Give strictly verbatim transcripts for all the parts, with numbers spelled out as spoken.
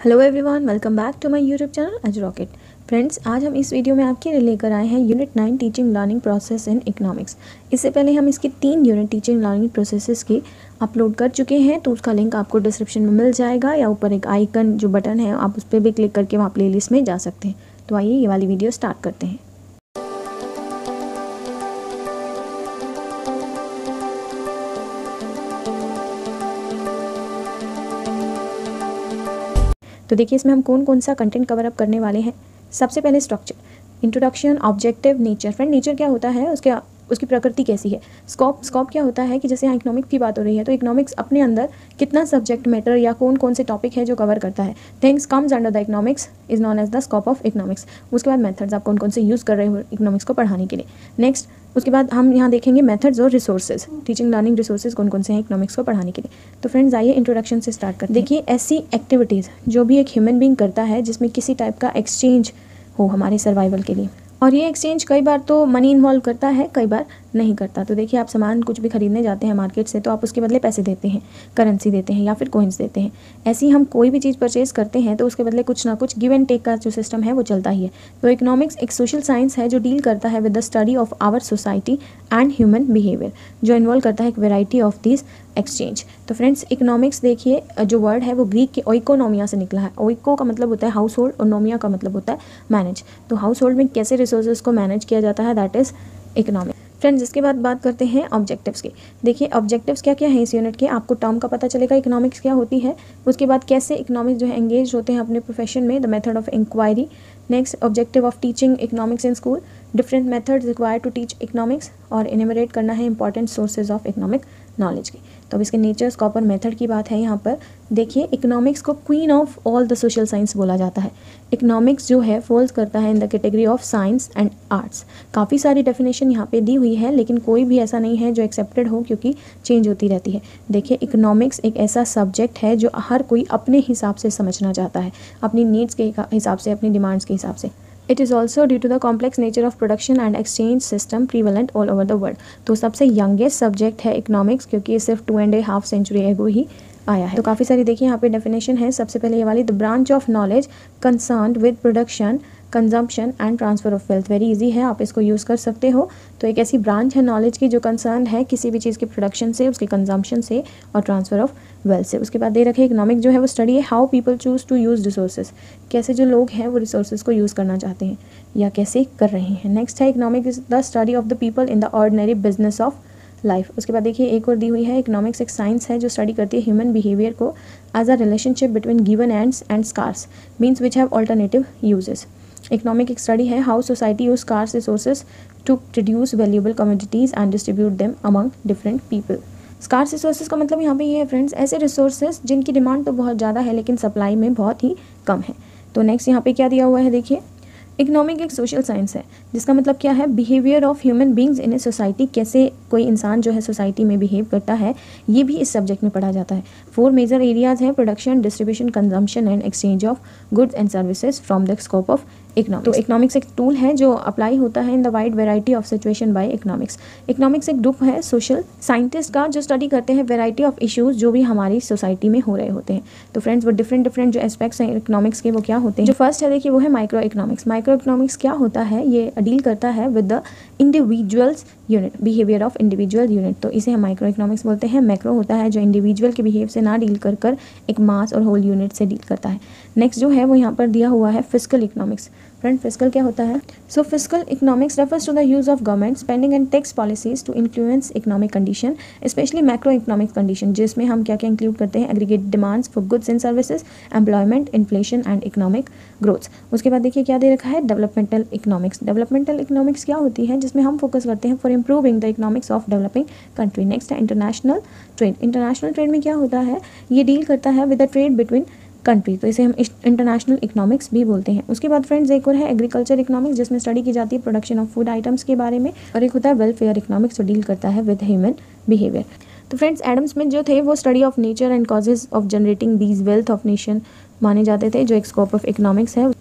Hello everyone, welcome back to my YouTube channel Edge Rocket. Friends, आज हम इस video में आपके लिए लेकर आए हैं unit nine teaching learning process in economics. इससे पहले हम इसकी तीन यूनिट टीचिंग लर्निंग प्रोसेसेस की अपलोड कर चुके हैं, तो उसका लिंक आपको डिस्क्रिप्शन में मिल जाएगा या ऊपर एक आइकन जो बटन है आप उस पर भी क्लिक करके वहाँ प्लेलिस्ट में जा सकते हैं। तो आइए ये वाली वीडियो स्टार्ट करते हैं। तो देखिए इसमें हम कौन कौन सा कंटेंट कवर अप करने वाले हैं। सबसे पहले structure, introduction, objective, nature. Friend, nature क्या होता है, उसके उसकी प्रकृति कैसी है। स्कोप, स्कोप क्या होता है कि जैसे यहाँ इकोनॉमिक्स की बात हो रही है तो इकोनॉमिक्स अपने अंदर कितना सब्जेक्ट मैटर या कौन कौन से टॉपिक है जो कवर करता है। Things comes under the economics is known as the scope of economics. उसके बाद मेथड्स, आप कौन कौन से यूज़ कर रहे हो इकोनॉमिक्स को पढ़ाने के लिए। नेक्स्ट, उसके बाद हम यहाँ देखेंगे मेथड्स और रिसोर्सेज, टीचिंग लर्निंग रिसोर्सेज कौन कौन से हैं इकोनॉमिक्स को पढ़ाने के लिए। तो फ्रेंड्स आइए इंट्रोडक्शन से स्टार्ट करते हैं। देखिए, ऐसी एक्टिविटीज़ जो भी एक ह्यूमन बीइंग करता है जिसमें किसी टाइप का एक्सचेंज हो हमारे सर्वाइवल के लिए, और ये एक्सचेंज कई बार तो मनी इन्वॉल्व करता है, कई बार नहीं करता। तो देखिए, आप सामान कुछ भी खरीदने जाते हैं मार्केट से तो आप उसके बदले पैसे देते हैं, करेंसी देते हैं या फिर कॉइन्स देते हैं। ऐसे ही हम कोई भी चीज़ परचेज करते हैं तो उसके बदले कुछ ना कुछ गिव एंड टेक का जो सिस्टम है वो चलता ही है। तो इकोनॉमिक्स एक सोशल साइंस है जो डील करता है with the study of our society and human behaviour, जो इन्वॉल्व करता है एक वेराइटी ऑफ दिस एक्सचेंज। तो फ्रेंड्स, इकोनॉमिक्स देखिए जो वर्ड है वो ग्रीक के ओइकोनोमिया से निकला है। ओइको का मतलब होता है हाउस होल्ड और नोमिया का मतलब होता है मैनेज। तो हाउस होल्ड में कैसे रिसोर्सेज को मैनेज किया जाता है, दैट इज इकोनॉमिक्स। फ्रेंड्स, इसके बाद बात करते हैं ऑब्जेक्टिव्स की। देखिए ऑब्जेक्टिव्स क्या क्या है इस यूनिट के, आपको टर्म का पता चलेगा इकोनॉमिक्स क्या होती है। उसके बाद कैसे इकोनॉमिक्स जो है एंगेज होते हैं अपने प्रोफेशन में, the method of inquiry. Next, objective of teaching economics in school, different methods required to teach economics, और इनमरेट करना है important sources of economic knowledge की। तो अब इसके नेचर, स्कोप और मेथड की बात है यहाँ पर। देखिए, इकोनॉमिक्स को queen of all the social science बोला जाता है। इकोनॉमिक्स जो है फॉल्स करता है in the category of science and arts. काफ़ी सारी डेफिनेशन यहाँ पे दी हुई है लेकिन कोई भी ऐसा नहीं है जो एक्सेप्टेड हो, क्योंकि चेंज होती रहती है। देखिए, इकोनॉमिक्स एक ऐसा सब्जेक्ट है जो हर कोई अपने हिसाब से समझना चाहता है, अपनी नीड्स के हिसाब से, अपनी डिमांड्स के हिसाब से। It is also due to the complex nature of production and exchange system prevalent all over the world. तो सबसे यंगेस्ट सब्जेक्ट है इकोनॉमिक्स, क्योंकि ये सिर्फ two and a half century ago ही आया है। तो काफ़ी सारी देखिए यहाँ पे डेफिनेशन है। सबसे पहले ये वाली, the branch of knowledge concerned with production, consumption and transfer of wealth. Very easy है, आप इसको यूज़ कर सकते हो। तो एक ऐसी ब्रांच है नॉलेज की जो कंसर्न है किसी भी चीज़ के प्रोडक्शन से, उसके कंजम्पशन से और ट्रांसफ़र ऑफ वेल्थ से। उसके बाद दे रखे इकोनॉमिक जो है वो स्टडी है how people choose to use resources, कैसे जो लोग हैं वो रिसोर्सेज को यूज़ करना चाहते हैं या कैसे कर रहे हैं। नेक्स्ट है economic is the study of the people in the ordinary business of life. उसके बाद देखिए एक और दी हुई है, इकोनॉमिक्स एक साइंस है जो स्टडी करती है ह्यूमन बिहेवियर को as a relationship between given ends and scarce means which have alternative uses. Economic एक स्टडी है how society use scarce resources to produce valuable commodities and distribute them among different people. Scarce resources का मतलब यहाँ पे ये है friends, ऐसे resources जिनकी डिमांड तो बहुत ज़्यादा है लेकिन सप्लाई में बहुत ही कम है। तो नेक्स्ट यहाँ पे क्या दिया हुआ है, देखिए इकोनॉमिक एक सोशल साइंस है जिसका मतलब क्या है, behaviour of human beings in a society, कैसे कोई इंसान जो है सोसाइटी में बिहेव करता है, ये भी इस सब्जेक्ट में पढ़ा जाता है। फोर मेजर एरियाज हैं, production, distribution, consumption and exchange of goods and services from the scope of economics. तो इकोनॉमिक्स एक टूल है जो अप्लाई होता है in the wide variety of situation by economics. Economics एक ग्रुप है सोशल साइंटिस्ट का जो स्टडी करते हैं वेराइटी ऑफ इश्यूज जो भी हमारी सोसाइटी में हो रहे होते हैं। तो फ्रेंड्स, वो डिफरेंट डिफरेंट जो एस्पेक्ट्स हैं इकोनॉमिक्स के वो क्या होते हैं। जो फर्स्ट है देखिए वो है माइक्रो इकोनॉमिक्स। माइक्रो इकोनॉमिक्स क्या होता है, ये डील करता है with the individuals unit, behaviour of individual unit. तो इसे हम माइक्रो इकोनॉमिक्स बोलते हैं। मैक्रो होता है जो इंडिविजुअल के बिहेव से ना डील कर कर एक मास और होल यूनिट से डील करता है। नेक्स्ट जो है वो यहाँ पर दिया हुआ है फिस्कल इकोनॉमिक्स। फ्रेंड, फिस्कल क्या होता है, so fiscal economics refers to the use of government spending and tax policies to influence economic condition, especially macro economic condition, जिसमें हम क्या क्या इंक्लूड करते हैं, aggregate demands for goods and services, employment, inflation and economic growth. उसके बाद देखिए क्या दे रखा है, डेवलपमेंटल इकोनॉमिक्स। डेवलपमेंटल इकोनॉमिक्स क्या होती है, जिसमें हम फोकस करते हैं for improving the economics of developing country. Next है इंटरनेशनल ट्रेड। इंटरनेशनल ट्रेड में क्या होता है, ये डील करता है with the trade between country, तो इसे हम इंटरनेशनल इकोनॉमिक्स भी बोलते हैं। उसके बाद फ्रेंड्स एक और है एग्रीकल्चर इकोनॉमिक्स, जिसमें स्टडी की जाती है प्रोडक्शन ऑफ फूड आइटम्स के बारे में। और एक होता है वेलफेयर इकोनॉमिक्स जो डील करता है विद ह्यूमन बिहेवियर। तो फ्रेंड्स, एडम स्मिथ जो थे वो study of nature and causes of generating these wealth of nation माने जाते थे, जो एक स्कोप ऑफ इकोनॉमिक्स है।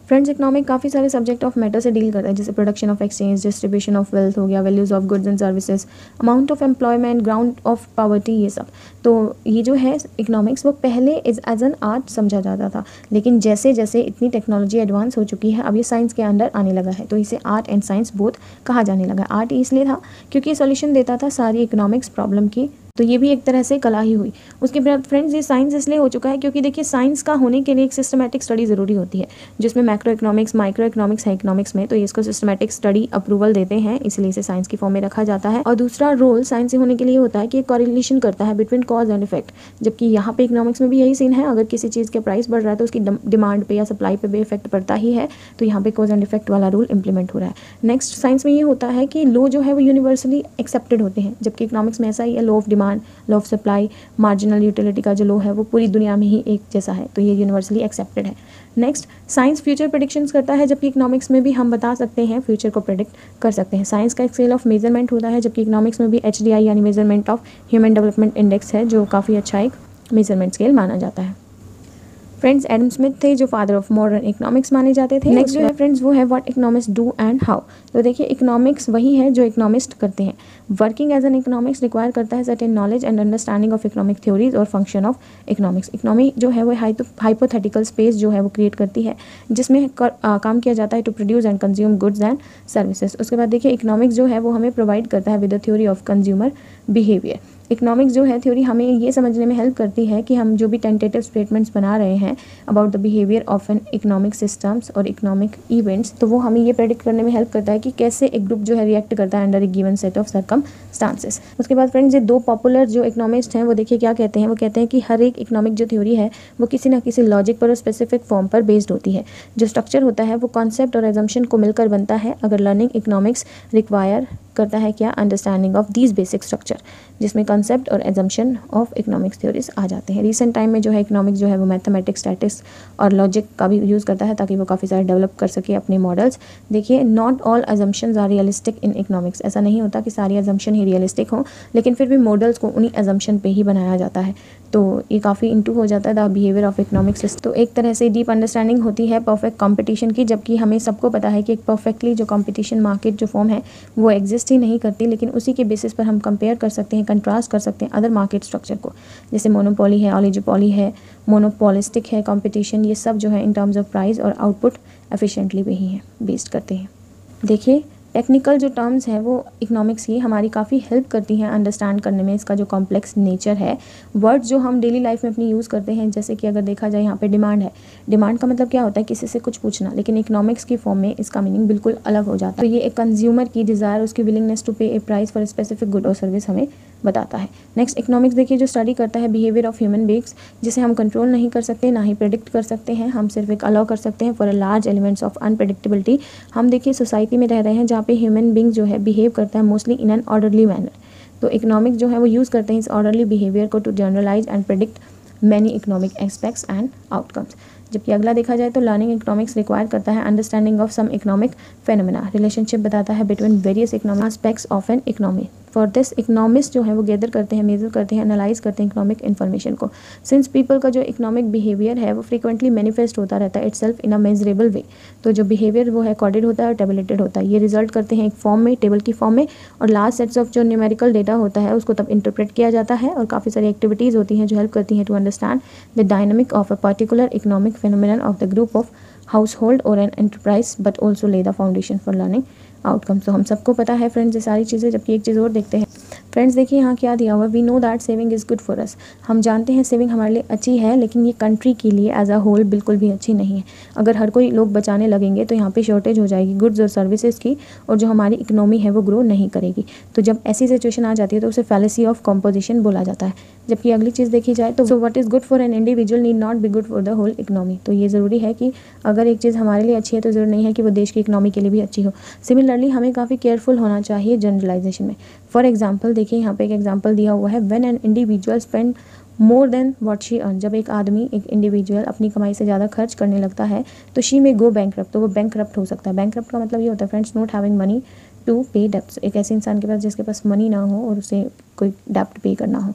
फ्रेंड्स इकोनॉमिक काफ़ी सारे सब्जेक्ट ऑफ मैटर से डील करता है, जैसे production of exchange, distribution of wealth हो गया, values of goods and services, amount of employment, ground of poverty, ये सब। तो ये जो है इकोनॉमिक्स वो पहले इज एज एन आर्ट समझा जाता था, लेकिन जैसे जैसे इतनी टेक्नोलॉजी एडवांस हो चुकी है अब ये साइंस के अंडर आने लगा है, तो इसे आर्ट एंड साइंस बोथ कहा जाने लगा। आर्ट इसलिए था क्योंकि ये सॉल्यूशन देता था सारी इकोनॉमिक्स प्रॉब्लम की, तो ये भी एक तरह से कला ही हुई। उसके बाद फ्रेंड्स ये साइंस इसलिए हो चुका है क्योंकि देखिए साइंस का होने के लिए एक सिस्टमैटिक स्टडी ज़रूरी होती है, जिसमें मैक्रो इकोनॉमिक्स, माइक्रो इकोनॉमिक्स है इकोनॉमिक्स में, तो ये इसको सिस्टमैटिक स्टडी अप्रूवल देते हैं, इसलिए इसे साइंस की फॉर्म में रखा जाता है। और दूसरा रोल साइंस से होने के लिए होता है कि एक कॉरिलेशन करता है बिटवीन कॉज एंड इफेक्ट, जबकि यहाँ पे इकोनॉमिक्स में भी यही सीन है, अगर किसी चीज़ के प्राइस बढ़ रहा है तो उसकी डिमांड पे या सप्लाई पे भी इफेक्ट पड़ता ही है, तो यहाँ पे कॉज एंड इफेक्ट वाला रूल इंप्लीमेंट हो रहा है। नेक्स्ट साइंस में ये होता है कि लॉ जो है वो यूनिवर्सली एक्सेप्टेड होते हैं, जबकि इकोनॉमिक्स में ऐसा ही है, law of demand, law of supply, marginal utility का जो लॉ है वो पूरी दुनिया में ही एक जैसा है, तो ये यूनिवर्सली एक्सेप्टेड है। नेक्स्ट साइंस फ्यूचर प्रेडिक्शंस करता है, जबकि इकोनॉमिक्स में भी हम बता सकते हैं, फ्यूचर को प्रेडिक्ट कर सकते हैं। साइंस का एक स्केल ऑफ मेजरमेंट होता है, जबकि इकोनॉमिक्स में भी एच डी आई यानी measurement of human development index है, जो काफ़ी अच्छा एक मेजरमेंट स्केल माना जाता है। फ्रेंड्स एडम स्मिथ थे जो फादर ऑफ मॉडर्न इकोनॉमिक्स माने जाते थे। नेक्स्ट जो है फ्रेंड्स वो है what economist do and how. तो देखिए इकोनॉमिक्स वही है जो इकोनॉमिस्ट करते हैं। Working as an economics require करता है certain knowledge and understanding of economic theories और फंक्शन ऑफ इकोनॉमिक्स। इकोनॉमी जो है वो हाइपोथेटिकल स्पेस जो है वो क्रिएट करती है, जिसमें कर, आ, काम किया जाता है to produce and consume goods and services. उसके बाद देखिए इकोनॉमिक्स जो है वो हमें प्रोवाइड करता है with the theory of consumer behaviour. Economics जो है थ्योरी हमें ये समझने में हेल्प करती है कि हम जो भी टेंटेटिव स्टेटमेंट्स बना रहे हैं about the behaviour of an economic systems और इकोनॉमिक इवेंट्स, तो वो हमें ये प्रेडिक्ट करने में हेल्प करता है कि कैसे एक ग्रुप जो है रिएक्ट करता है under a given set of circumstances. उसके बाद फ्रेंड्स ये दो पॉपुलर जो इकोनॉमिस्ट हैं वो देखिए क्या कहते हैं, वो कहते हैं कि हर एक इकोनॉमिक जो थ्योरी है वो किसी ना किसी लॉजिक पर और स्पेसिफिक फॉर्म पर बेस्ड होती है। जो स्ट्रक्चर होता है वो कॉन्सेप्ट और एजम्पशन को मिलकर बनता है। अगर लर्निंग इकोनॉमिक्स रिक्वायर करता है क्या, understanding of these basic structure, जिसमें कंसेप्ट और एजम्पशन ऑफ इकोनॉमिक्स थ्योरीज आ जाते हैं। रिसेंट टाइम में जो है इकोनॉमिक्स जो है वो मैथमेटिक्स, स्टैटिक्स और लॉजिक का भी यूज़ करता है ताकि वो काफ़ी सारे डेवलप कर सके अपने मॉडल्स। देखिए not all assumptions are realistic in economics. ऐसा नहीं होता कि सारी अजम्पशन ही रियलिस्टिक हो, लेकिन फिर भी मॉडल्स को उन्हीं अजम्पशन पे ही बनाया जाता है, तो ये काफ़ी इंटू हो जाता है the behaviour of economic system. तो एक तरह से डीप अंडरस्टैंडिंग होती है परफेक्ट कंपटीशन की, जबकि हमें सबको पता है कि एक परफेक्टली जो कंपटीशन मार्केट जो फॉर्म है वो एग्जिस्ट ही नहीं करती, लेकिन उसी के बेसिस पर हम कंपेयर कर सकते हैं, कंट्रास्ट कर सकते हैं अदर मार्केट स्ट्रक्चर को, जैसे मोनोपोली है, ऑलिगोपोली है, मोनोपोलिस्टिक है कंपटीशन, ये सब जो है इन टर्म्स ऑफ प्राइस और आउटपुट एफिशिएंटली भी है बेस्ड करते हैं। देखिए टेक्निकल जो टर्म्स हैं वो इकोनॉमिक्स की हमारी काफ़ी हेल्प करती हैं अंडरस्टैंड करने में इसका जो कॉम्प्लेक्स नेचर है। वर्ड्स जो हम डेली लाइफ में अपनी यूज़ करते हैं, जैसे कि अगर देखा जाए यहाँ पे डिमांड है, डिमांड का मतलब क्या होता है, किसी से कुछ पूछना, लेकिन इकोनॉमिक्स की फॉर्म में इसका मीनिंग बिल्कुल अलग हो जाता है। तो ये एक कंज्यूमर की डिज़ायर, उसकी willingness to pay a price for specific good और सर्विस हमें बताता है। नेक्स्ट इकोनॉमिक्स देखिए जो स्टडी करता है बिहेवियर ऑफ ह्यूमन बीइंग्स, जिसे हम कंट्रोल नहीं कर सकते ना ही प्रेडिक्ट कर सकते हैं, हम सिर्फ एक अलाउ कर सकते हैं for a large elements of unpredictability. हम देखिए सोसाइटी में रह रहे हैं जहाँ पे ह्यूमन बीइंग जो है बिहेव करता है mostly in an orderly manner, तो इकोनॉमिक्स जो है वो यूज़ करते हैं इस ऑर्डरली बिहेवियर को to generalise and predict many economic aspects and outcomes. जबकि अगला देखा जाए तो लर्निंग इकोनॉमिक्स रिक्वायर करता है understanding of some economic phenomena, relationship बताता है between various economic aspects of an economy. For this economist जो है वो गैदर करते हैं, मेजर करते हैं, एनालाइज करते हैं इकोनॉमिक इन्फॉर्मेशन को। सिंस पीपल का जो इकोनॉमिक बिहेवियर है वो फ्रीक्वेंटली मैनिफेस्ट होता रहता है इटसेल्फ इन अ मेजरेबल वे, तो जो बिहेवियर वो है कोडेड होता है और टेबलेटेड होता है। ये रिजल्ट करते हैं एक फॉर्म में, टेबल की फॉर्म में, और लास्ट सेट्स ऑफ जो न्यूमेरिकल डेटा होता है उसको तब इंटरप्रेट किया जाता है, और काफ़ी सारी एक्टिविटीज़ होती हैं जो हेल्प करती हैं to understand the dynamic of a particular economic phenomenon of the group of household और an enterprise, but also lay the foundation for learning outcomes. तो हम सबको पता है फ्रेंड्स ये सारी चीज़ें। जबकि एक चीज़ और देखते हैं फ्रेंड्स, देखिए यहाँ क्या दिया हुआ है, we know that saving is good for us. हम जानते हैं सेविंग हमारे लिए अच्छी है, लेकिन ये कंट्री के लिए एज अ होल बिल्कुल भी अच्छी नहीं है। अगर हर कोई लोग बचाने लगेंगे तो यहाँ पे शॉर्टेज हो जाएगी गुड्स और सर्विसेज की, और जो हमारी इकोनॉमी है वो ग्रो नहीं करेगी। तो जब ऐसी सिचुएशन आ जाती है तो उसे फैलेसी ऑफ कॉम्पोजिशन बोला जाता है। जबकि अगली चीज़ देखी जाए तो what is good for an individual need not be good for the whole economy. तो ये ज़रूरी है कि अगर एक चीज़ हमारे लिए अच्छी है तो ज़रूरी नहीं है कि वो देश की इकोनॉमी के लिए भी अच्छी हो। सिमिलरली हमें काफ़ी केयरफुल होना चाहिए जनरलाइजेशन में। फॉर एग्जाम्पल देखिए यहाँ पे एक एग्जाम्पल दिया हुआ है, when an individual spend more than what she earn. जब एक आदमी, एक इंडिविजुअल अपनी कमाई से ज़्यादा खर्च करने लगता है तो शी में गो बैंकरप्ट, तो वो बैंकरप्ट हो सकता है। बैंकरप्ट का मतलब ये होता है friends not having money to pay debts, एक ऐसे इंसान के पास जिसके पास मनी ना हो और उसे कोई डेप्ट पे करना हो।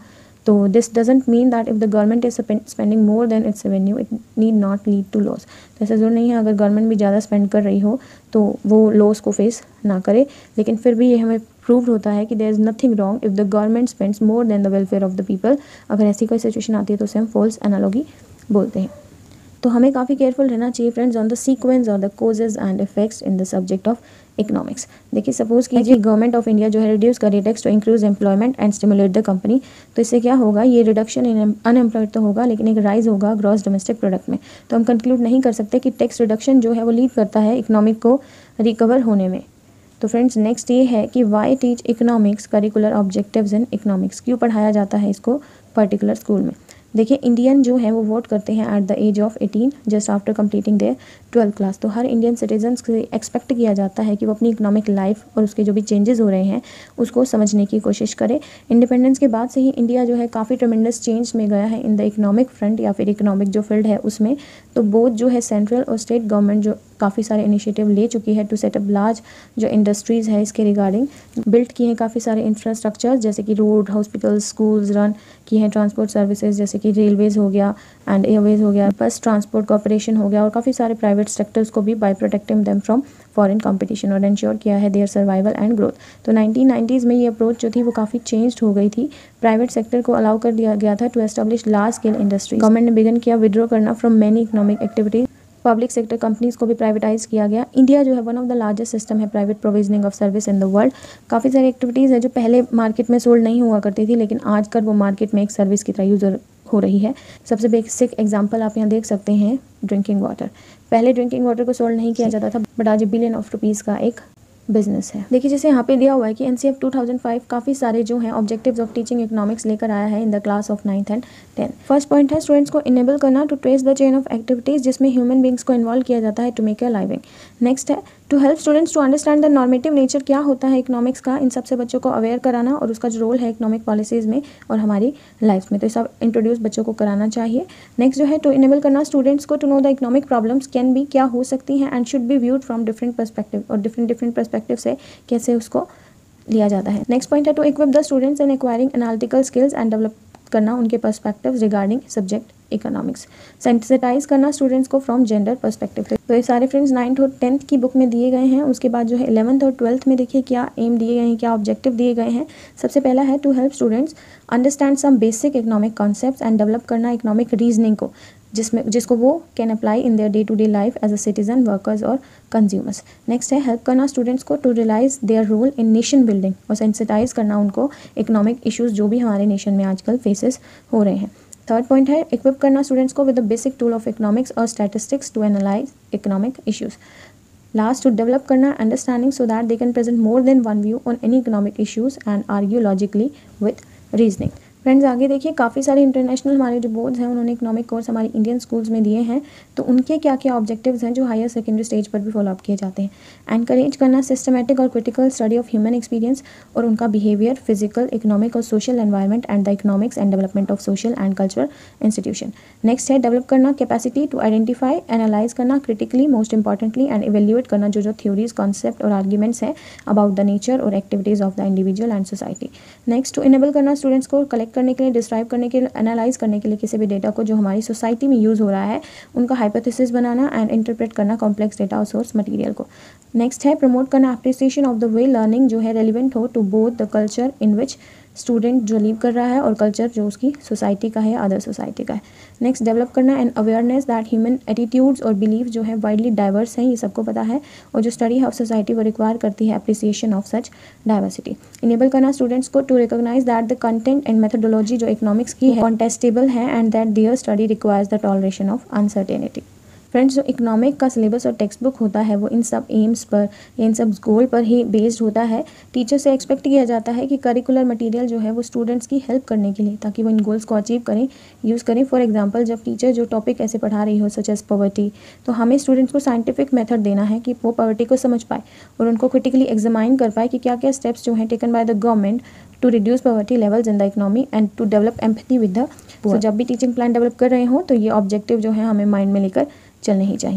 तो this doesn't mean that if the government is spending more than its revenue it need not lead to loss. तो ऐसा जरूर नहीं है अगर गवर्नमेंट भी ज़्यादा स्पेंड कर रही हो तो वो लॉस को फेस ना करे, लेकिन फिर भी ये हमें प्रूव्ड होता है कि there is nothing wrong if the government spends more than the welfare of the people. अगर ऐसी कोई सिचुएशन आती है तो उसे हम फॉल्स एनालॉगी बोलते हैं। तो हमें काफ़ी केयरफुल रहना चाहिए फ्रेंड्स ऑन द सीक्वेंस और the causes and effects in the subject of economics. देखिए सपोज कीजिए गवर्नमेंट ऑफ इंडिया जो है रिड्यूस करे tax to increase employment and stimulate the company, तो इससे क्या होगा, ये रिडक्शन इन अनएम्प्लॉयड तो होगा लेकिन एक राइज होगा ग्रॉस डोमेस्टिक प्रोडक्ट में। तो हम कंक्लूड नहीं कर सकते कि टैक्स रिडक्शन जो है वो लीड करता है इकोनॉमिक को रिकवर होने में। तो फ्रेंड्स नेक्स्ट ये है कि why teach economics curricular objectives in economics, क्यों पढ़ाया जाता है इसको पर्टिकुलर स्कूल में। देखिए इंडियन जो है वो वोट करते हैं at the age of eighteen just after completing their twelfth class. तो हर इंडियन सिटीजन से एक्सपेक्ट किया जाता है कि वो अपनी इकोनॉमिक लाइफ और उसके जो भी चेंजेस हो रहे हैं उसको समझने की कोशिश करे। इंडिपेंडेंस के बाद से ही इंडिया जो है काफ़ी ट्रेमेंडस चेंज में गया है इन द इकोनॉमिक फ्रंट या फिर इकोनॉमिक जो फील्ड है उसमें। तो बोथ जो है सेंट्रल और स्टेट गवर्नमेंट जो काफ़ी सारे इनिशिएटिव ले चुकी है टू सेटअप लार्ज जो इंडस्ट्रीज़ है इसके रिगार्डिंग बिल्ड किए हैं काफ़ी सारे इंफ्रास्ट्रक्चर जैसे कि रोड, हॉस्पिटल, स्कूल्स रन की हैं, ट्रांसपोर्ट सर्विसेज जैसे कि रेलवेज़ हो गया एंड एयरवेज हो गया, बस ट्रांसपोर्ट कॉर्पोरेशन हो गया, और काफ़ी सारे प्राइवेट सेक्टर्स को भी by protecting them from foreign competition और इंश्योर किया है देयर सर्वाइवल एंड ग्रोथ। तो नाइनटीन नाइंटीज़ में ये अप्रोच जो थी वो काफ़ी चेंज हो गई थी। प्राइवेट सेक्टर को अलाउ कर दिया गया था to establish large scale industry. Government ने बिगन किया विड्रॉ करना from many economic activities. Public sector companies को भी प्राइवेटाइज किया गया। इंडिया जो है one of the largest system है private provisioning of service in the world. काफ़ी सारी एक्टिविटीज़ है जो पहले मार्केट में सोल्ड नहीं हुआ करती थी लेकिन आजकल वो मार्केट में एक सर्विस की तरह यूज़र हो रही है। सबसे बेसिक एग्जांपल आप यहाँ देख सकते हैं ड्रिंकिंग वाटर। पहले ड्रिंकिंग वाटर को सोल्ड नहीं किया जाता था बट आज बिलियन ऑफ रुपीज़ का एक बिजनेस है। देखिए जैसे यहाँ पे दिया हुआ है कि एनसीएफ टू थाउजेंड फाइव काफ़ी सारे जो हैं ऑब्जेक्टिव्स ऑफ टीचिंग इकोनॉमिक्स लेकर आया है in the class of ninth and tenth. First point है स्टूडेंट्स को इनेबल करना to trace the chain of activities जिसमें ह्यूमन बींग्स को इन्वॉल्व किया जाता है to make a living. Next है to help students to understand the normative nature, क्या होता है इकोनॉमिक्स का, इन सबसे बच्चों को अवेयर कराना और उसका जो रोल है इकोनॉमिक पॉलिसीज़ में और हमारी लाइफ में, तो ये सब इंट्रोड्यूस बच्चों को कराना चाहिए। नेक्स्ट जो है टू इनेबल करना स्टूडेंट्स को to know the economic problems can be, क्या हो सकती हैं and should be viewed from different perspective, और डिफरेंट डिफरेंट पर्सपेक्टिव से कैसे उसको लिया जाता है। नेक्स्ट पॉइंट है to equip the students in acquiring analytical skills and develop करना उनके perspectives regarding subject economics. Sensitise करना स्टूडेंट्स को फ्रॉम जेंडर पर्सपेक्टिव। तो ये सारे फ्रेंड्स नाइन्थ और टेंथ की बुक में दिए गए हैं। उसके बाद जो है इलेवंथ और ट्वेल्थ में देखिए क्या एम दिए गए हैं, क्या ऑब्जेक्टिव दिए गए हैं। सबसे पहला है to help students understand some basic economic concepts and develop करना इकोनॉमिक रीजनिंग को जिसमें जिसको वो can apply in their day to day life as a citizen, workers और कंज्यूमर्स। नेक्स्ट है हेल्प करना स्टूडेंट्स को to realise their role in nation building और सेंसिटाइज करना उनको इकोनॉमिक इश्यूज जो भी हमारे नेशन में आजकल फेसेस हो रहे हैं। थर्ड पॉइंट है इक्विप करना स्टूडेंट्स को with the basic tool of economics और statistics to analyse economic issues. Last to develop करना understanding so that they can present more than one view on any economic issues and argue logically with reasoning. Friends आगे देखिए काफ़ी सारे international हमारे जो boards हैं उन्होंने इकोनॉमिक कोर्स हमारे इंडियन स्कूल्स में दिए हैं, तो उनके क्या क्या ऑब्जेक्टिव्स हैं जो हायर सेकेंडरी स्टेज पर भी फॉलो अप किए जाते हैं। एनकरेज करना सिस्टमेटिक और critical study of human experience और उनका बिहेवियर, फिजिकल, इकोनॉमिक और social environment and the economics and development of social and cultural institution. Next है डेवलप करना कैपेसिटी टू आइडेंटिफाई, एनालाइज करना critically most importantly and evaluate करना जो जो theories, concept और आर्ग्यूमेंट्स हैं अबाउट द नेचर और activities of the individual and society. Next to enable करना स्टूडेंट्स को कलेक्ट करने के लिए, डिस्क्राइब करने के लिए, एनालाइज करने के लिए किसी भी डेटा को जो हमारी सोसाइटी में यूज़ हो रहा है उनका हाइपोथेसिस बनाना एंड इंटरप्रेट करना कॉम्प्लेक्स डेटा और सोर्स मटेरियल को। नेक्स्ट है प्रमोट करना appreciation of the way learning जो है रेलिवेंट हो to both the culture in which student जो लीव कर रहा है और कल्चर जो उसकी सोसाइटी का है या अदर सोसाइटी का है। नेक्स्ट डेवलप करना and awareness that human attitudes और बिलीव जो है वाइडली डाइवर्स हैं, ये सबको पता है, और जो स्टडी ऑफ सोसाइटी वो रिक्वायर करती है appreciation of such diversity. Enable करना स्टूडेंट्स को to recognise that the content and methodology जो इकोनॉमिक्स की है कॉन्टेस्टेबल है and that their study requires the toleration of uncertainty. Friends जो इकोनॉमिक का सिलेबस और टेक्स्ट बुक होता है वो इन सब एम्स पर या इन सब गोल पर ही बेस्ड होता है। टीचर से एक्सपेक्ट किया जाता है कि करिकुलर मटेरियल जो है वो स्टूडेंट्स की हेल्प करने के लिए ताकि वो इन गोल्स को अचीव करें यूज़ करें। फॉर एग्जांपल जब टीचर जो टॉपिक ऐसे पढ़ा रही हो सच एज पॉवर्टी, तो हमें स्टूडेंट्स को साइंटिफिक मेथड देना है कि वो पॉवर्टी को समझ पाए और उनको क्रिटिकली एग्जामाइन कर पाए कि क्या क्या स्टेप्स जो हैं taken by the government to reduce poverty levels in the economy and to develop empathy with the poor. जब भी टीचिंग प्लान डेवलप कर रहे हो तो ये ऑब्जेक्टिव जो है हमें माइंड में लेकर चलने ही चाहिए।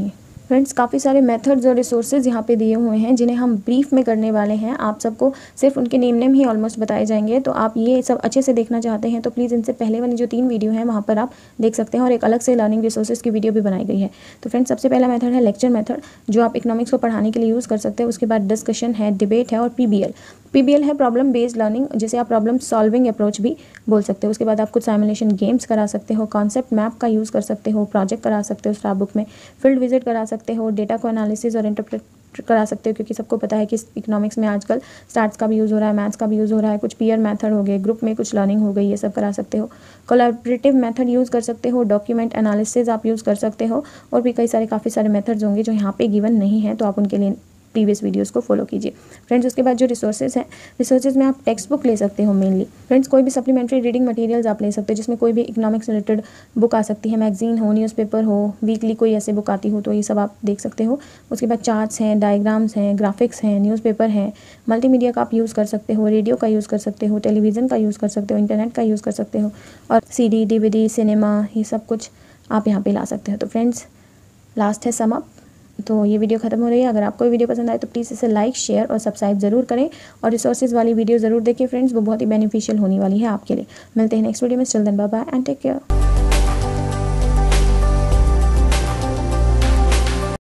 फ्रेंड्स काफ़ी सारे मेथड्स और रिसोर्सेज यहाँ पे दिए हुए हैं जिन्हें हम ब्रीफ में करने वाले हैं। आप सबको सिर्फ उनके नेम नेम ही ऑलमोस्ट बताए जाएंगे, तो आप ये सब अच्छे से देखना चाहते हैं तो प्लीज़ इनसे पहले वाली जो तीन वीडियो हैं वहाँ पर आप देख सकते हैं, और एक अलग से लर्निंग रिसोर्सेज की वीडियो भी बनाई गई है। तो फ्रेंड्स सबसे पहला मेथड है लेक्चर मेथड, जो आप इकोनॉमिक्स को पढ़ाने के लिए यूज़ कर सकते हैं। उसके बाद डिस्कशन है, डिबेट है, और P B L P B L है प्रॉब्लम बेस्ड लर्निंग, जिसे आप प्रॉब्लम सॉल्विंग अप्रोच भी बोल सकते हो। उसके बाद आप कुछ साइमुलेशन गेम्स करा सकते हो, कॉन्सेप्ट मैप का यूज़ कर सकते हो, प्रोजेक्ट करा सकते हो स्टाफ बुक में, फील्ड विजिट करा सकते हो, डेटा को एनालिसिस और इंटरप्रेट करा सकते हो, क्योंकि सबको पता है कि इकोनॉमिक्स में आजकल स्टैट्स का भी यूज़ हो रहा है, मैथ्स का भी यूज़ हो रहा है, कुछ पीयर मेथड हो गए, ग्रुप में कुछ लर्निंग हो गई, ये सब करा सकते हो। कोलैबोरेटिव मेथड यूज़ कर सकते हो, डॉक्यूमेंट एनालिसिस आप यूज़ कर सकते हो, और भी कई सारे काफ़ी सारे मेथड्स होंगे जो यहाँ पे गिवन नहीं है, तो आप उनके लिए प्रीवियस वीडियोस को फॉलो कीजिए। फ्रेंड्स उसके बाद जो रिसोर्सेज हैं, रिसोर्सेज में आप टेक्स्ट बुक ले सकते हो मेनली। फ्रेंड्स कोई भी सप्लीमेंट्री रीडिंग मटेरियल्स आप ले सकते हो, जिसमें कोई भी इकोनॉमिक्स रिलेटेड बुक आ सकती है, मैगजीन हो, न्यूज़पेपर हो, वीकली कोई ऐसे बुक आती हो, तो ये सब आप देख सकते हो। उसके बाद चार्ट्स हैं, डायग्राम्स हैं, ग्राफिक्स हैं, न्यूज़पेपर हैं, मल्टीमीडिया का आप यूज़ कर सकते हो, रेडियो का यूज़ कर सकते हो, टेलीविज़न का यूज़ कर सकते हो, इंटरनेट का यूज़ कर सकते हो, और C D D V D cinema, ये सब कुछ आप यहाँ पर ला सकते हो। तो फ्रेंड्स लास्ट है सम अप। तो ये वीडियो खत्म हो रही है। अगर आपको ये वीडियो पसंद आए तो प्लीज़ इसे लाइक, शेयर और सब्सक्राइब ज़रूर करें, और रिसोर्सेज वाली वीडियो ज़रूर देखिए फ्रेंड्स, वो बहुत ही बेनिफिशियल होने वाली है आपके लिए। मिलते हैं नेक्स्ट वीडियो में। Still then bye bye and take care.